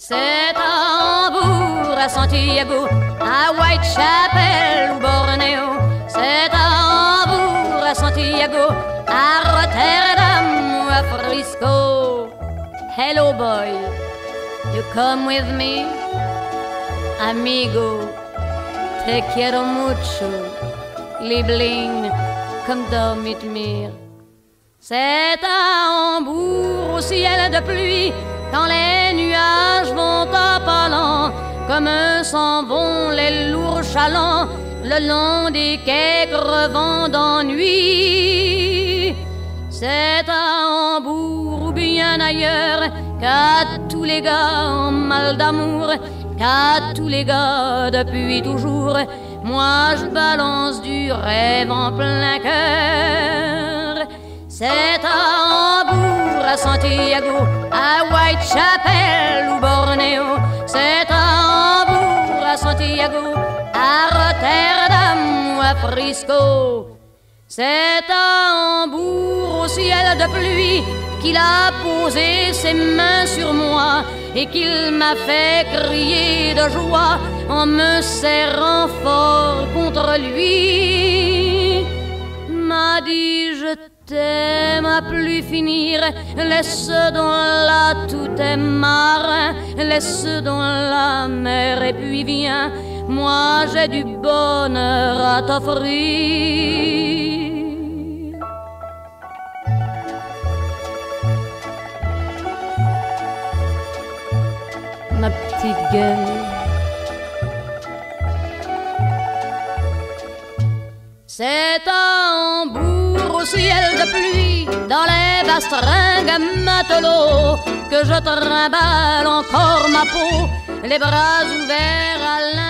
C'est à Hambourg, à Santiago, à Whitechapel ou Bornéo. C'est à Hambourg, à Santiago, à Rotterdam ou à Frisco. Hello boy, you come with me? Amigo, te quiero mucho. Liebling, komm da mit mir. C'est à Hambourg, au ciel de pluie, quand les nuages vont à pas lents, comme s'en vont les lourds chalands, le long des quais crevant d'ennui. C'est à Hambourg ou bien ailleurs qu'à tous les gars en mal d'amour, qu'à tous les gars depuis toujours, moi je balance du rêve en plein cœur. C'est à Hambourg, à Santiago, à Whitechapel ou Bornéo. C'est à Hambourg, à Santiago, à Rotterdam ou à Frisco. C'est à Hambourg, au ciel de pluie, qu'il a posé ses mains sur moi et qu'il m'a fait crier de joie en me serrant fort contre lui. M'a dit je t'aime à plus finir, laisse dans là tout est marin, laisse dans la mer et puis viens, moi j'ai du bonheur à t'offrir. Ma petite gueule. C'est à Hambourg, au ciel de pluie, dans les bastringues matelots, que je trimballe encore ma peau, les bras ouverts à